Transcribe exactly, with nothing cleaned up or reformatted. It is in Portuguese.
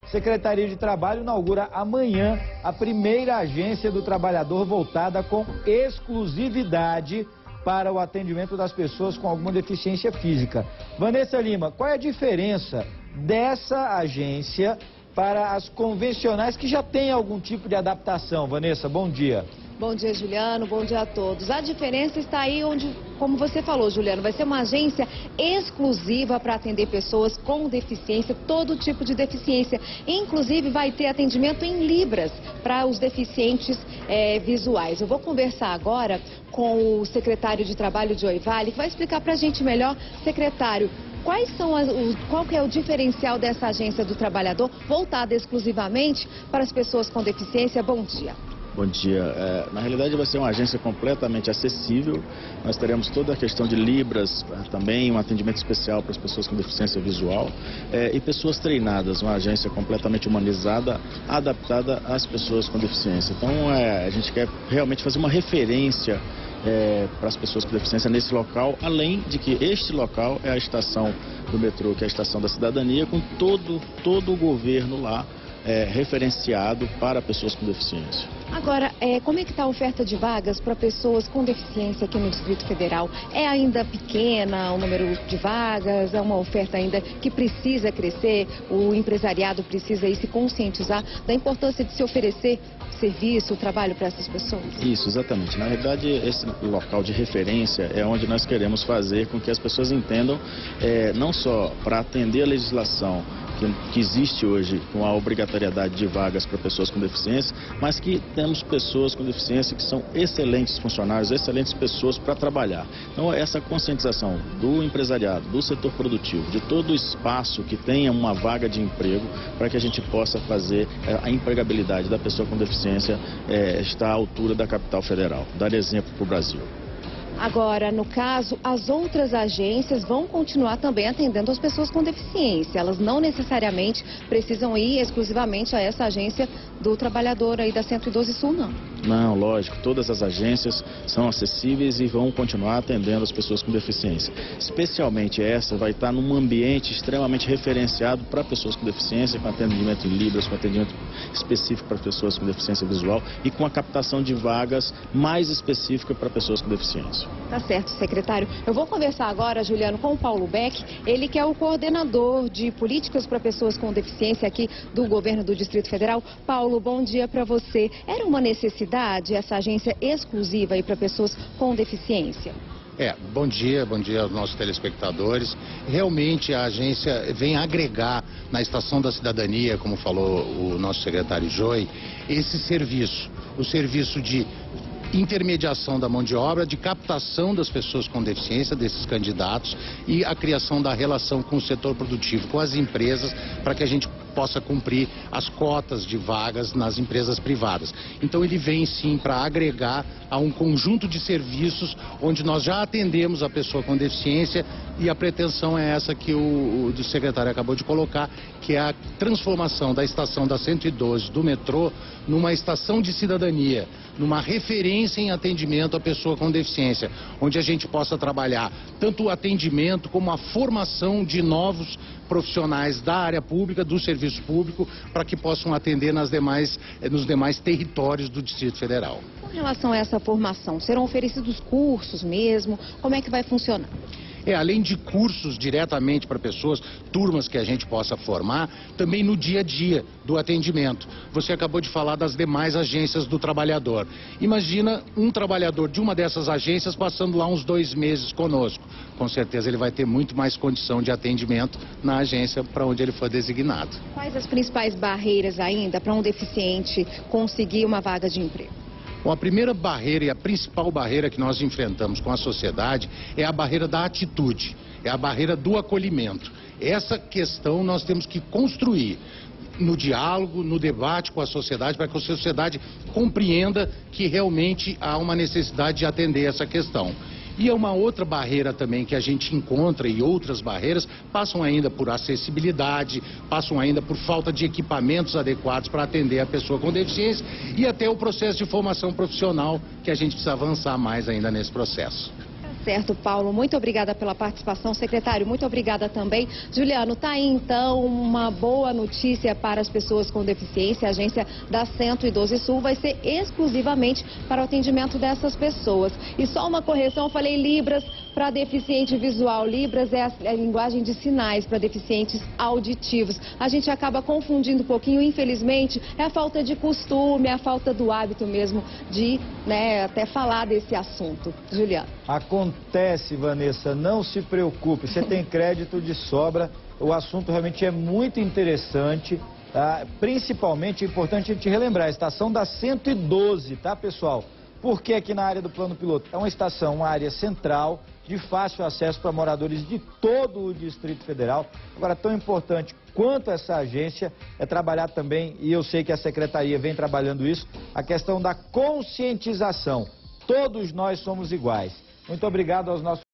Secretaria de Trabalho inaugura amanhã a primeira agência do trabalhador voltada com exclusividade para o atendimento das pessoas com alguma deficiência física. Vanessa Lima, qual é a diferença dessa agência para as convencionais que já têm algum tipo de adaptação? Vanessa, bom dia. Bom dia, Juliano. Bom dia a todos. A diferença está aí onde, como você falou, Juliano, vai ser uma agência exclusiva para atender pessoas com deficiência, todo tipo de deficiência. Inclusive, vai ter atendimento em libras para os deficientes é, visuais. Eu vou conversar agora com o secretário de Trabalho de Oi Vale, que vai explicar para a gente melhor. Secretário, quais são as, o, qual que é o diferencial dessa agência do trabalhador voltada exclusivamente para as pessoas com deficiência? Bom dia. Bom dia. É, na realidade vai ser uma agência completamente acessível. Nós teremos toda a questão de libras também, um atendimento especial para as pessoas com deficiência visual é, e pessoas treinadas, uma agência completamente humanizada, adaptada às pessoas com deficiência. Então é, a gente quer realmente fazer uma referência é, para as pessoas com deficiência nesse local, além de que este local é a estação do metrô, que é a Estação da Cidadania, com todo, todo o governo lá É, referenciado para pessoas com deficiência. Agora, é, como é que está a oferta de vagas para pessoas com deficiência aqui no Distrito Federal? É ainda pequena o número de vagas? É uma oferta ainda que precisa crescer? O empresariado precisa aí se conscientizar da importância de se oferecer serviço, trabalho para essas pessoas? Isso, exatamente. Na verdade, esse local de referência é onde nós queremos fazer com que as pessoas entendam, é, não só para atender a legislação que, que existe hoje com a obrigatoriedade de vagas para pessoas com deficiência, mas que temos pessoas com deficiência que são excelentes funcionários, excelentes pessoas para trabalhar. Então, essa conscientização do empresariado, do setor produtivo, de todo o espaço que tenha uma vaga de emprego, para que a gente possa fazer a empregabilidade da pessoa com deficiência é, estar à altura da capital federal, dar exemplo para o Brasil. Agora, no caso, as outras agências vão continuar também atendendo as pessoas com deficiência. Elas não necessariamente precisam ir exclusivamente a essa agência do trabalhador aí da cento e doze Sul, não. Não, lógico. Todas as agências são acessíveis e vão continuar atendendo as pessoas com deficiência. Especialmente essa vai estar num ambiente extremamente referenciado para pessoas com deficiência, com atendimento em libras, com atendimento específico para pessoas com deficiência visual e com a captação de vagas mais específica para pessoas com deficiência. Tá certo, secretário. Eu vou conversar agora, Juliano, com o Paulo Beck, ele que é o coordenador de políticas para pessoas com deficiência aqui do governo do Distrito Federal. Paulo, bom dia para você. Era uma necessidade essa agência exclusiva aí para pessoas com deficiência? É, bom dia, bom dia aos nossos telespectadores. Realmente a agência vem agregar na Estação da Cidadania, como falou o nosso secretário Joy, esse serviço, o serviço de intermediação da mão de obra, de captação das pessoas com deficiência, desses candidatos, e a criação da relação com o setor produtivo, com as empresas, para que a gente possa cumprir as cotas de vagas nas empresas privadas. Então ele vem sim para agregar a um conjunto de serviços onde nós já atendemos a pessoa com deficiência, e a pretensão é essa que o, o secretário acabou de colocar, que é a transformação da estação da cento e doze do metrô numa estação de cidadania, numa referência em atendimento à pessoa com deficiência, onde a gente possa trabalhar tanto o atendimento como a formação de novos profissionais da área pública, do serviço público, para que possam atender nas demais, nos demais territórios do Distrito Federal. Com relação a essa formação, serão oferecidos cursos mesmo? Como é que vai funcionar? É, além de cursos diretamente para pessoas, turmas que a gente possa formar, também no dia a dia do atendimento. Você acabou de falar das demais agências do trabalhador. Imagina um trabalhador de uma dessas agências passando lá uns dois meses conosco. Com certeza ele vai ter muito mais condição de atendimento na agência para onde ele for designado. Quais as principais barreiras ainda para um deficiente conseguir uma vaga de emprego? Bom, a primeira barreira e a principal barreira que nós enfrentamos com a sociedade é a barreira da atitude, é a barreira do acolhimento. Essa questão nós temos que construir no diálogo, no debate com a sociedade, para que a sociedade compreenda que realmente há uma necessidade de atender essa questão. E é uma outra barreira também que a gente encontra, e outras barreiras passam ainda por acessibilidade, passam ainda por falta de equipamentos adequados para atender a pessoa com deficiência, e até o processo de formação profissional, que a gente precisa avançar mais ainda nesse processo. Tá certo, Paulo. Muito obrigada pela participação, secretário. Muito obrigada também. Juliano, tá aí então uma boa notícia para as pessoas com deficiência. A agência da cento e doze Sul vai ser exclusivamente para o atendimento dessas pessoas. E só uma correção, eu falei Libras para deficiente visual. Libras é a, a linguagem de sinais para deficientes auditivos. A gente acaba confundindo um pouquinho, infelizmente, é a falta de costume, é a falta do hábito mesmo de, né, até falar desse assunto. Juliano. Acontece, Vanessa, não se preocupe, você tem crédito de sobra, o assunto realmente é muito interessante, tá? Principalmente é importante a gente relembrar, a estação da cento e doze, tá, pessoal? Porque aqui na área do plano piloto é uma estação, uma área central, de fácil acesso para moradores de todo o Distrito Federal. Agora, tão importante quanto essa agência é trabalhar também, e eu sei que a Secretaria vem trabalhando isso, a questão da conscientização. Todos nós somos iguais. Muito obrigado aos nossos